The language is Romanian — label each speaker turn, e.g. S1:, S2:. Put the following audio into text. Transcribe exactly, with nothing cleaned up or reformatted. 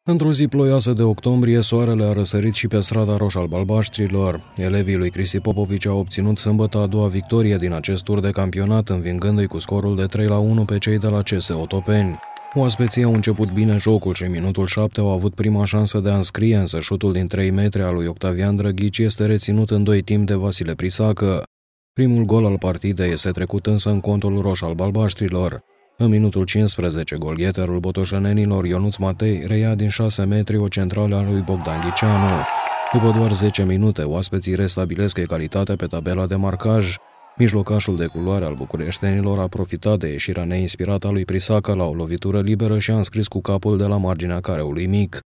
S1: Într-o zi ploioasă de octombrie, soarele a răsărit și pe strada roș-alb-albaștrilor. Elevii lui Cristi Popovici au obținut sâmbătă a doua victorie din acest tur de campionat, învingându-i cu scorul de trei la unu pe cei de la C S Otopeni. Oaspeții au început bine jocul și în minutul șapte au avut prima șansă de a înscrie, însă șutul din trei metri al lui Octavian Drăghici este reținut în doi timp de Vasile Prisacă. Primul gol al partidei este trecut însă în contul roș-alb-albaștrilor. În minutul cincisprezece, golgheterul botoșenenilor Ionuț Matei reia din șase metri o centrală a lui Bogdan Ghiceanu. După doar zece minute, oaspeții restabilesc egalitatea pe tabela de marcaj. Mijlocașul de culoare al bucureștenilor a profitat de ieșirea neinspirată a lui Prisacă la o lovitură liberă și a înscris cu capul de la marginea careului mic.